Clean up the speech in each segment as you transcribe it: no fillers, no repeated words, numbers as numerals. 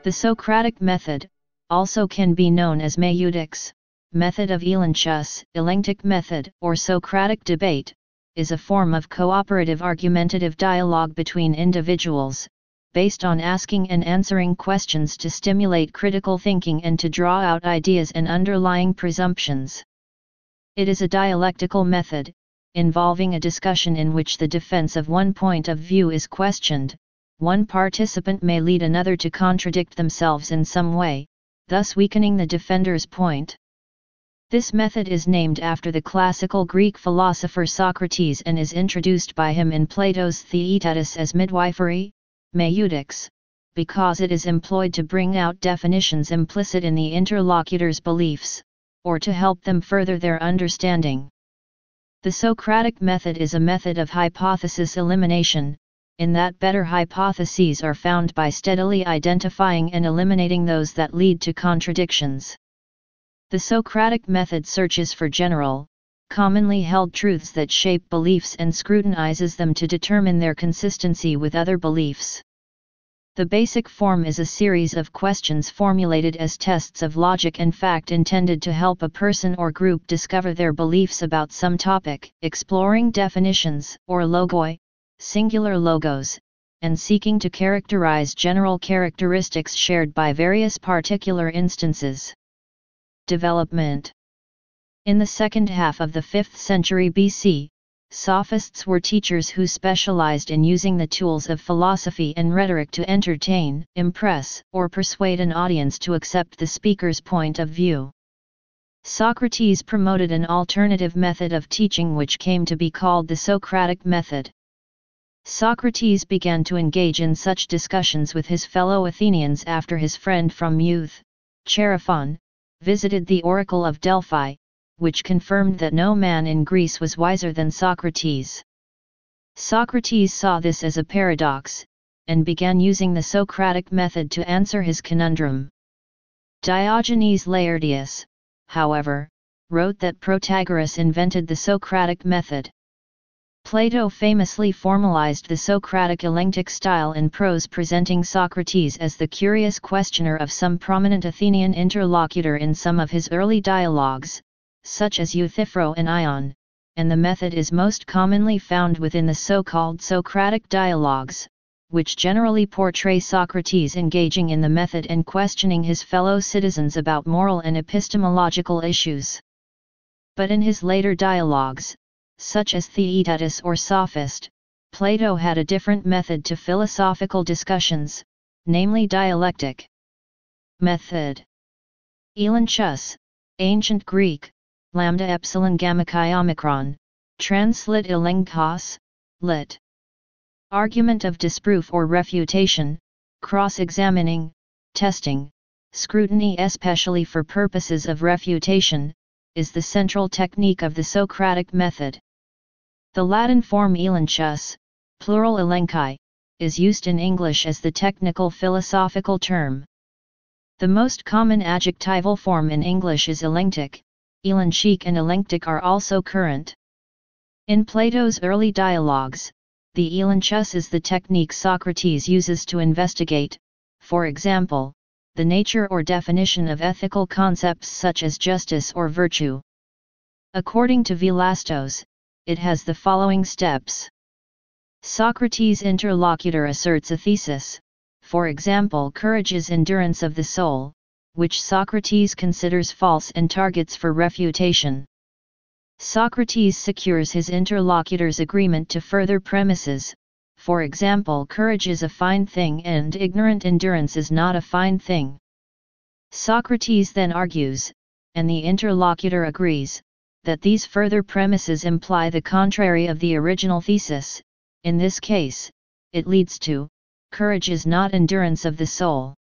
The Socratic method, also can be known as meatuses, method of elenchus, elenchtic method, or Socratic debate, is a form of cooperative argumentative dialogue between individuals, based on asking and answering questions to stimulate critical thinking and to draw out ideas and underlying presumptions. It is a dialectical method, involving a discussion in which the defense of one point of view is questioned. One participant may lead another to contradict themselves in some way, thus weakening the defender's point. This method is named after the classical Greek philosopher Socrates and is introduced by him in Plato's Theaetetus as midwifery, meutics, because it is employed to bring out definitions implicit in the interlocutor's beliefs, or to help them further their understanding. The Socratic method is a method of hypothesis elimination, in that better hypotheses are found by steadily identifying and eliminating those that lead to contradictions. The Socratic method searches for general, commonly held truths that shape beliefs and scrutinizes them to determine their consistency with other beliefs. The basic form is a series of questions formulated as tests of logic and fact intended to help a person or group discover their beliefs about some topic, exploring definitions, or logoi, singular logos, and seeking to characterize general characteristics shared by various particular instances. Development. In the second half of the 5th century BC, sophists were teachers who specialized in using the tools of philosophy and rhetoric to entertain, impress, or persuade an audience to accept the speaker's point of view. Socrates promoted an alternative method of teaching which came to be called the Socratic method. Socrates began to engage in such discussions with his fellow Athenians after his friend from youth, Chaerephon, visited the oracle of Delphi, which confirmed that no man in Greece was wiser than Socrates. Socrates saw this as a paradox, and began using the Socratic method to answer his conundrum. Diogenes Laertius, however, wrote that Protagoras invented the Socratic method. Plato famously formalized the Socratic elenchtic style in prose, presenting Socrates as the curious questioner of some prominent Athenian interlocutor in some of his early dialogues, such as Euthyphro and Ion, and the method is most commonly found within the so-called Socratic dialogues, which generally portray Socrates engaging in the method and questioning his fellow citizens about moral and epistemological issues. But in his later dialogues, such as Theaetetus or Sophist, Plato had a different method to philosophical discussions, namely dialectic method. Elenchus, Ancient Greek, lambda epsilon gamma chi omicron, translit elenchos, lit. Argument of disproof or refutation, cross-examining, testing, scrutiny especially for purposes of refutation, is the central technique of the Socratic method. The Latin form elenchus, plural elenchi, is used in English as the technical philosophical term. The most common adjectival form in English is elenchtic, elenchic and elenchtic are also current. In Plato's early dialogues, the elenchus is the technique Socrates uses to investigate, for example, the nature or definition of ethical concepts such as justice or virtue. According to Velastos, it has the following steps. Socrates' interlocutor asserts a thesis, for example courage is endurance of the soul, which Socrates considers false and targets for refutation. Socrates secures his interlocutor's agreement to further premises, for example courage is a fine thing and ignorant endurance is not a fine thing. Socrates then argues, and the interlocutor agrees, that these further premises imply the contrary of the original thesis. In this case, it leads to, courage is not endurance of the soul.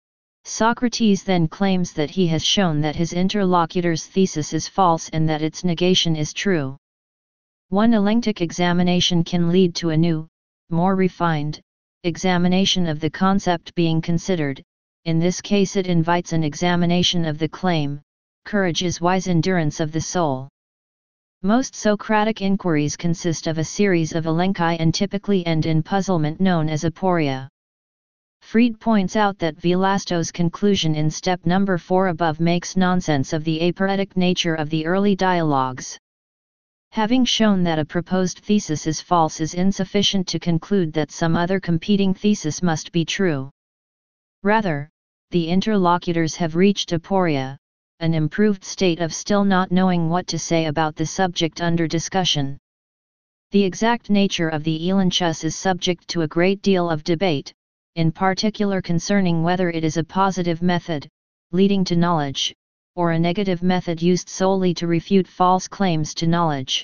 Socrates then claims that he has shown that his interlocutor's thesis is false and that its negation is true. One elenchtic examination can lead to a new, more refined, examination of the concept being considered. In this case it invites an examination of the claim, courage is wise endurance of the soul. Most Socratic inquiries consist of a series of elenchi and typically end in puzzlement known as aporia. Fried points out that Velasco's conclusion in step number 4 above makes nonsense of the aporetic nature of the early dialogues. Having shown that a proposed thesis is false is insufficient to conclude that some other competing thesis must be true. Rather, the interlocutors have reached aporia, an improved state of still not knowing what to say about the subject under discussion. The exact nature of the elenchus is subject to a great deal of debate, in particular concerning whether it is a positive method, leading to knowledge, or a negative method used solely to refute false claims to knowledge.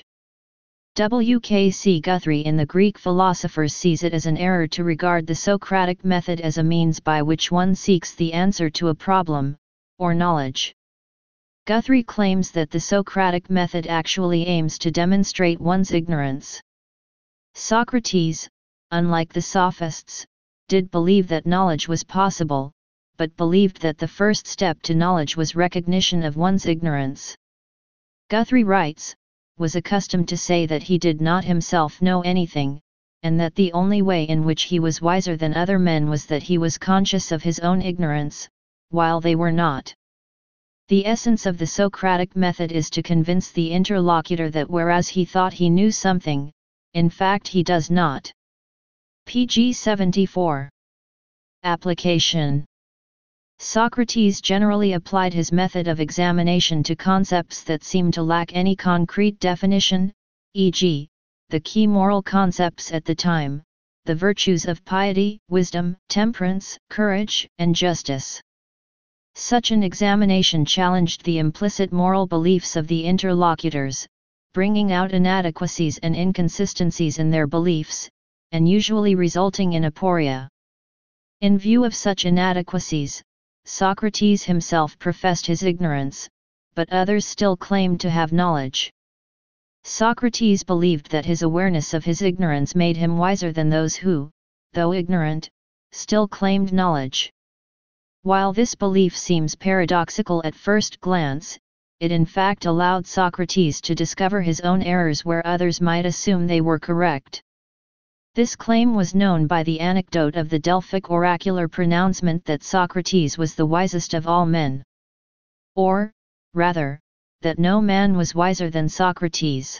W.K.C. Guthrie in The Greek Philosophers sees it as an error to regard the Socratic method as a means by which one seeks the answer to a problem, or knowledge. Guthrie claims that the Socratic method actually aims to demonstrate one's ignorance. Socrates, unlike the sophists, did believe that knowledge was possible, but believed that the first step to knowledge was recognition of one's ignorance. Guthrie writes, was accustomed to say that he did not himself know anything, and that the only way in which he was wiser than other men was that he was conscious of his own ignorance, while they were not. The essence of the Socratic method is to convince the interlocutor that whereas he thought he knew something, in fact he does not. Pg 74. Application. Socrates generally applied his method of examination to concepts that seem to lack any concrete definition, e.g., the key moral concepts at the time, the virtues of piety, wisdom, temperance, courage, and justice. Such an examination challenged the implicit moral beliefs of the interlocutors, bringing out inadequacies and inconsistencies in their beliefs, and usually resulting in aporia. In view of such inadequacies, Socrates himself professed his ignorance, but others still claimed to have knowledge. Socrates believed that his awareness of his ignorance made him wiser than those who, though ignorant, still claimed knowledge. While this belief seems paradoxical at first glance, it in fact allowed Socrates to discover his own errors where others might assume they were correct. This claim was known by the anecdote of the Delphic oracular pronouncement that Socrates was the wisest of all men. Or, rather, that no man was wiser than Socrates.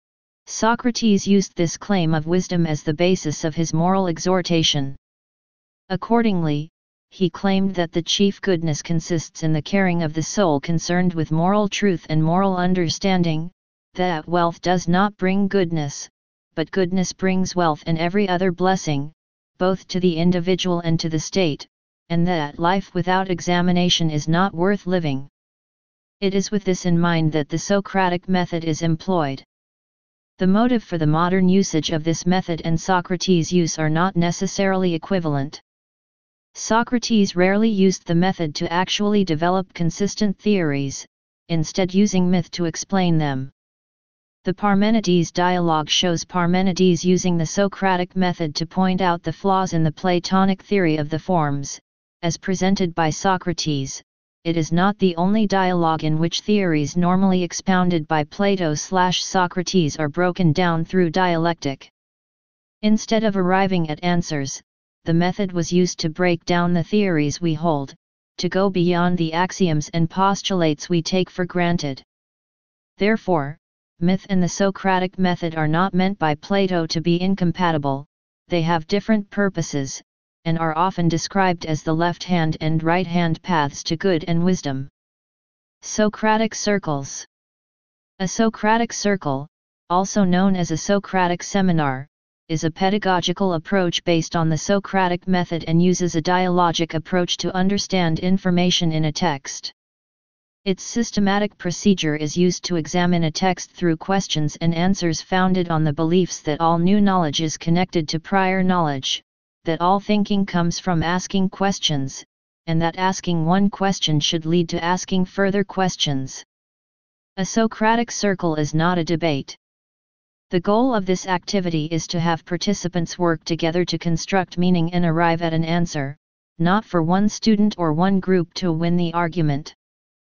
Socrates used this claim of wisdom as the basis of his moral exhortation. Accordingly, he claimed that the chief goodness consists in the caring of the soul concerned with moral truth and moral understanding, that wealth does not bring goodness, but goodness brings wealth and every other blessing, both to the individual and to the state, and that life without examination is not worth living. It is with this in mind that the Socratic method is employed. The motive for the modern usage of this method and Socrates' use are not necessarily equivalent. Socrates rarely used the method to actually develop consistent theories, instead using myth to explain them. The Parmenides dialogue shows Parmenides using the Socratic method to point out the flaws in the Platonic theory of the forms, as presented by Socrates. It is not the only dialogue in which theories normally expounded by Plato/Socrates are broken down through dialectic. Instead of arriving at answers, the method was used to break down the theories we hold, to go beyond the axioms and postulates we take for granted. Therefore, myth and the Socratic method are not meant by Plato to be incompatible, they have different purposes, and are often described as the left-hand and right-hand paths to good and wisdom. Socratic circles. A Socratic circle, also known as a Socratic seminar, is a pedagogical approach based on the Socratic method and uses a dialogic approach to understand information in a text. Its systematic procedure is used to examine a text through questions and answers founded on the beliefs that all new knowledge is connected to prior knowledge, that all thinking comes from asking questions, and that asking one question should lead to asking further questions. A Socratic circle is not a debate. The goal of this activity is to have participants work together to construct meaning and arrive at an answer, not for one student or one group to win the argument.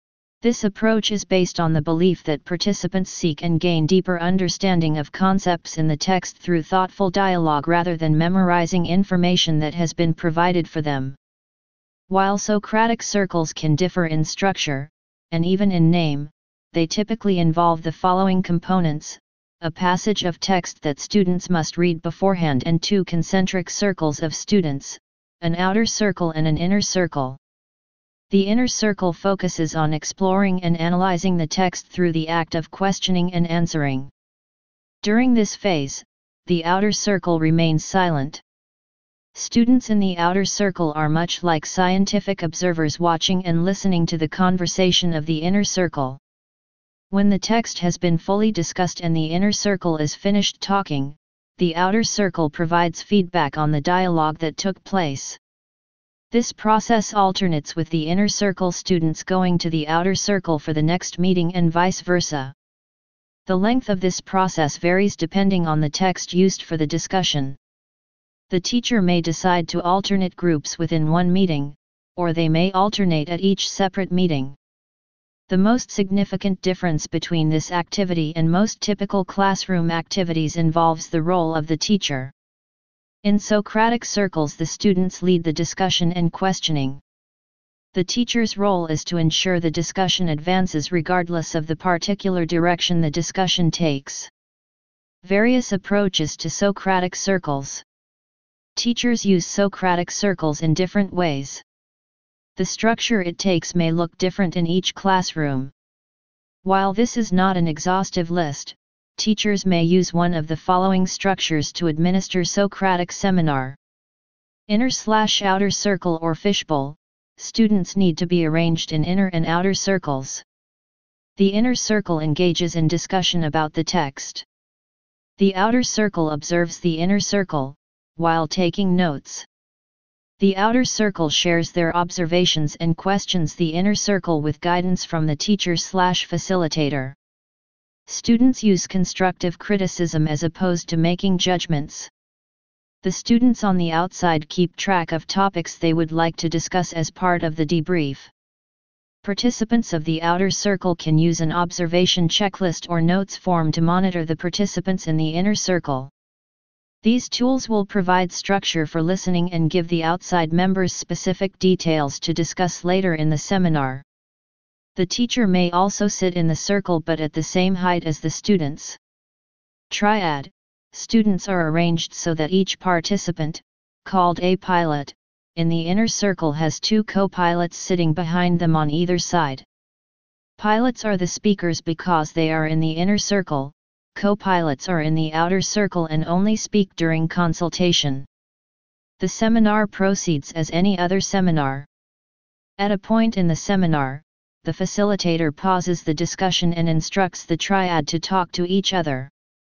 This approach is based on the belief that participants seek and gain deeper understanding of concepts in the text through thoughtful dialogue rather than memorizing information that has been provided for them. While Socratic circles can differ in structure, and even in name, they typically involve the following components: a passage of text that students must read beforehand and two concentric circles of students, an outer circle and an inner circle. The inner circle focuses on exploring and analyzing the text through the act of questioning and answering. During this phase, the outer circle remains silent. Students in the outer circle are much like scientific observers watching and listening to the conversation of the inner circle. When the text has been fully discussed and the inner circle is finished talking, the outer circle provides feedback on the dialogue that took place. This process alternates with the inner circle students going to the outer circle for the next meeting and vice versa. The length of this process varies depending on the text used for the discussion. The teacher may decide to alternate groups within one meeting, or they may alternate at each separate meeting. The most significant difference between this activity and most typical classroom activities involves the role of the teacher. In Socratic circles, the students lead the discussion and questioning. The teacher's role is to ensure the discussion advances regardless of the particular direction the discussion takes. Various approaches to Socratic circles. Teachers use Socratic circles in different ways. The structure it takes may look different in each classroom. While this is not an exhaustive list, teachers may use one of the following structures to administer Socratic seminar. Inner/outer circle or fishbowl. Students need to be arranged in inner and outer circles. The inner circle engages in discussion about the text. The outer circle observes the inner circle, while taking notes. The outer circle shares their observations and questions the inner circle with guidance from the teacher/facilitator. Students use constructive criticism as opposed to making judgments. The students on the outside keep track of topics they would like to discuss as part of the debrief. Participants of the outer circle can use an observation checklist or notes form to monitor the participants in the inner circle. These tools will provide structure for listening and give the outside members specific details to discuss later in the seminar. The teacher may also sit in the circle but at the same height as the students. Triad. Students are arranged so that each participant, called a pilot, in the inner circle has two co-pilots sitting behind them on either side. Pilots are the speakers because they are in the inner circle. Co-pilots are in the outer circle and only speak during consultation. The seminar proceeds as any other seminar. At a point in the seminar, the facilitator pauses the discussion and instructs the triad to talk to each other.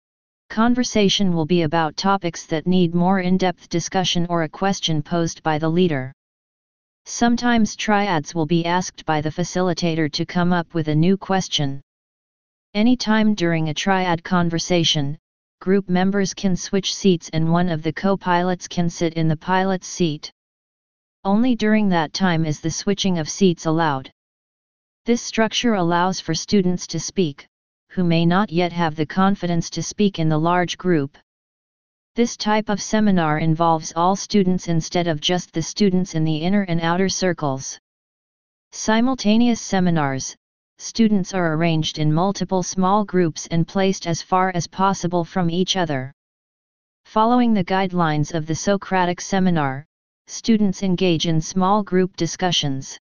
Conversation will be about topics that need more in-depth discussion or a question posed by the leader. Sometimes triads will be asked by the facilitator to come up with a new question. Anytime during a triad conversation, group members can switch seats and one of the co-pilots can sit in the pilot's seat. Only during that time is the switching of seats allowed. This structure allows for students to speak, who may not yet have the confidence to speak in the large group. This type of seminar involves all students instead of just the students in the inner and outer circles. Simultaneous seminars. Students are arranged in multiple small groups and placed as far as possible from each other. Following the guidelines of the Socratic seminar, students engage in small group discussions.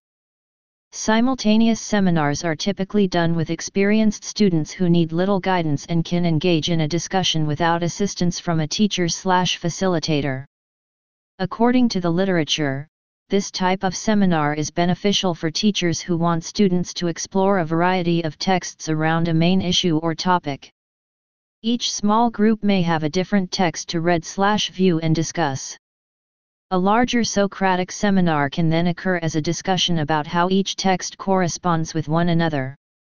Simultaneous seminars are typically done with experienced students who need little guidance and can engage in a discussion without assistance from a teacher/facilitator. According to the literature, this type of seminar is beneficial for teachers who want students to explore a variety of texts around a main issue or topic. Each small group may have a different text to read/view and discuss. A larger Socratic seminar can then occur as a discussion about how each text corresponds with one another.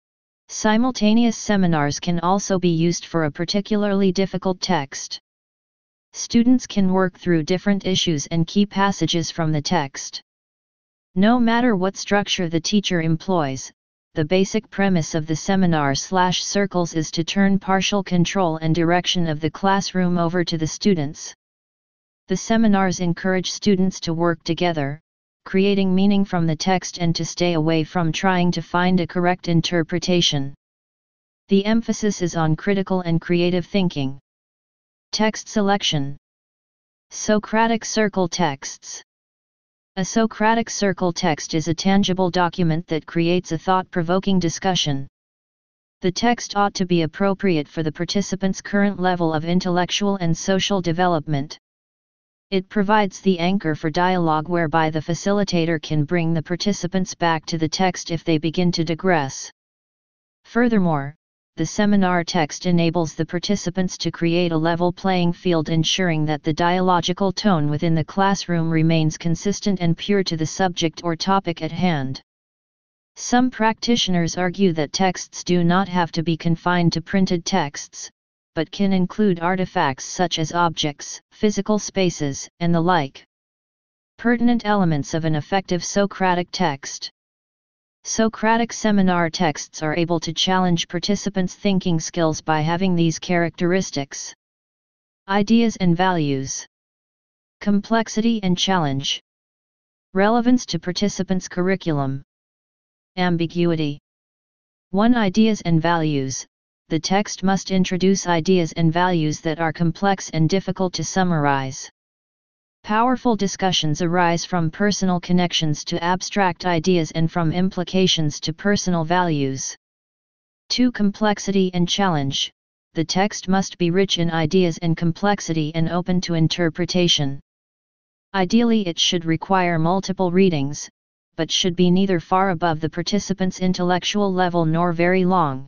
Simultaneous seminars can also be used for a particularly difficult text. Students can work through different issues and key passages from the text. No matter what structure the teacher employs, the basic premise of the seminar/circles is to turn partial control and direction of the classroom over to the students. The seminars encourage students to work together, creating meaning from the text and to stay away from trying to find a correct interpretation. The emphasis is on critical and creative thinking. Text selection. Socratic circle texts. A Socratic circle text is a tangible document that creates a thought-provoking discussion. The text ought to be appropriate for the participants' current level of intellectual and social development. It provides the anchor for dialogue whereby the facilitator can bring the participants back to the text if they begin to digress. Furthermore, the seminar text enables the participants to create a level playing field, ensuring that the dialogical tone within the classroom remains consistent and pure to the subject or topic at hand. Some practitioners argue that texts do not have to be confined to printed texts, but can include artifacts such as objects, physical spaces, and the like. Pertinent elements of an effective Socratic text. Socratic seminar texts are able to challenge participants' thinking skills by having these characteristics. Ideas and values. Complexity and challenge. Relevance to participants' curriculum. Ambiguity. 1. Ideas and values. The text must introduce ideas and values that are complex and difficult to summarize. Powerful discussions arise from personal connections to abstract ideas and from implications to personal values. 2. Complexity and challenge. The text must be rich in ideas and complexity and open to interpretation. Ideally, it should require multiple readings, but should be neither far above the participant's intellectual level nor very long.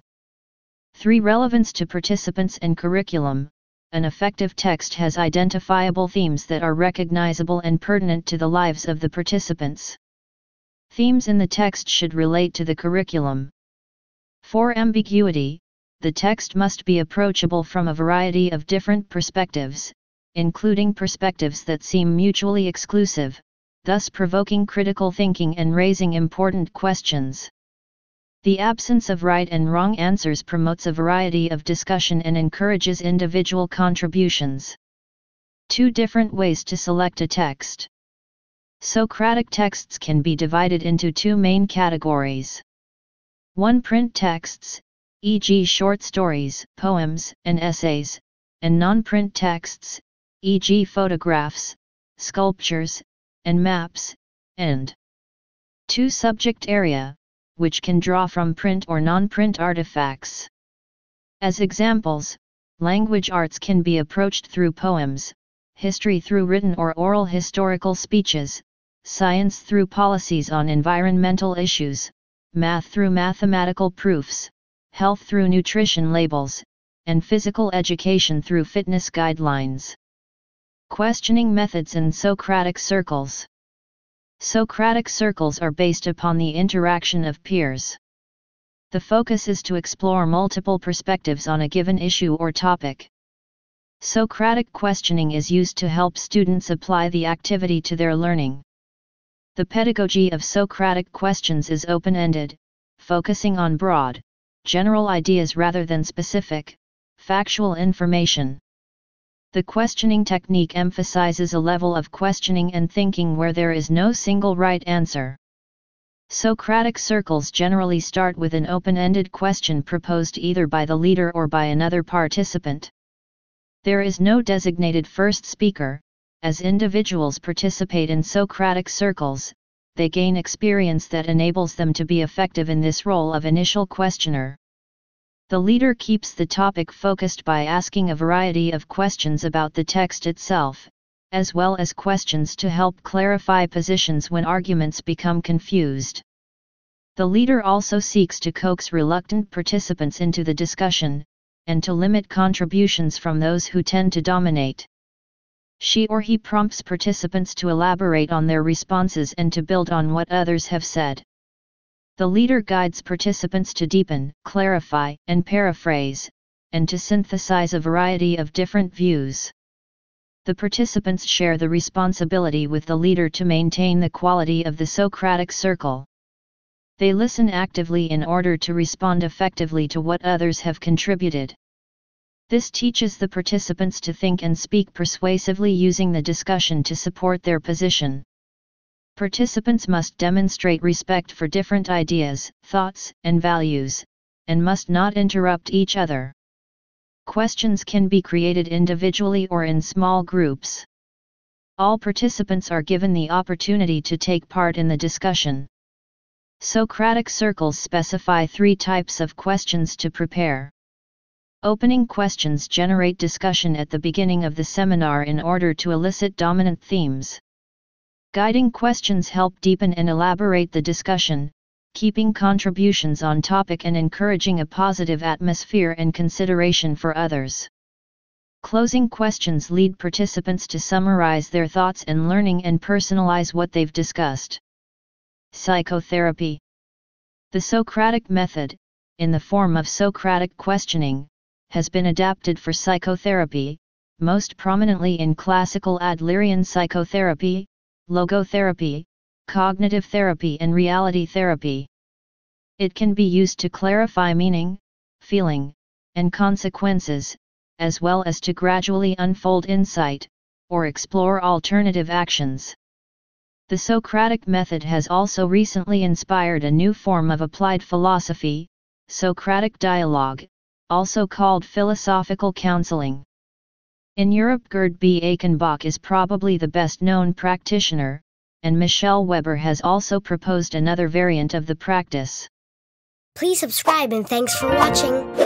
3. Relevance to participants and curriculum. An effective text has identifiable themes that are recognizable and pertinent to the lives of the participants. Themes in the text should relate to the curriculum. 4. Ambiguity. The text must be approachable from a variety of different perspectives, including perspectives that seem mutually exclusive, thus provoking critical thinking and raising important questions. The absence of right and wrong answers promotes a variety of discussion and encourages individual contributions. 2 different ways to select a text. Socratic texts can be divided into 2 main categories. 1. Print texts, e.g. short stories, poems, and essays, and non-print texts, e.g. photographs, sculptures, and maps, and 2. Subject area, which can draw from print or non-print artifacts. As examples, language arts can be approached through poems, history through written or oral historical speeches, science through policies on environmental issues, math through mathematical proofs, health through nutrition labels, and physical education through fitness guidelines. Questioning methods in Socratic circles. Socratic circles are based upon the interaction of peers. The focus is to explore multiple perspectives on a given issue or topic. Socratic questioning is used to help students apply the activity to their learning. The pedagogy of Socratic questions is open-ended, focusing on broad, general ideas rather than specific, factual information. The questioning technique emphasizes a level of questioning and thinking where there is no single right answer. Socratic circles generally start with an open-ended question proposed either by the leader or by another participant. There is no designated first speaker. As individuals participate in Socratic circles, they gain experience that enables them to be effective in this role of initial questioner. The leader keeps the topic focused by asking a variety of questions about the text itself, as well as questions to help clarify positions when arguments become confused. The leader also seeks to coax reluctant participants into the discussion, and to limit contributions from those who tend to dominate. She or he prompts participants to elaborate on their responses and to build on what others have said. The leader guides participants to deepen, clarify, and paraphrase, and to synthesize a variety of different views. The participants share the responsibility with the leader to maintain the quality of the Socratic circle. They listen actively in order to respond effectively to what others have contributed. This teaches the participants to think and speak persuasively, using the discussion to support their position. Participants must demonstrate respect for different ideas, thoughts, and values, and must not interrupt each other. Questions can be created individually or in small groups. All participants are given the opportunity to take part in the discussion. Socratic circles specify 3 types of questions to prepare. Opening questions generate discussion at the beginning of the seminar in order to elicit dominant themes. Guiding questions help deepen and elaborate the discussion, keeping contributions on topic and encouraging a positive atmosphere and consideration for others. Closing questions lead participants to summarize their thoughts and learning and personalize what they've discussed. Psychotherapy. The Socratic method, in the form of Socratic questioning, has been adapted for psychotherapy, most prominently in classical Adlerian psychotherapy, logotherapy, cognitive therapy and reality therapy. It can be used to clarify meaning, feeling, and consequences, as well as to gradually unfold insight, or explore alternative actions. The Socratic method has also recently inspired a new form of applied philosophy, Socratic dialogue, also called philosophical counseling. In Europe, Gerd B. Achenbach is probably the best-known practitioner, and Michelle Weber has also proposed another variant of the practice. Please subscribe and thanks for watching.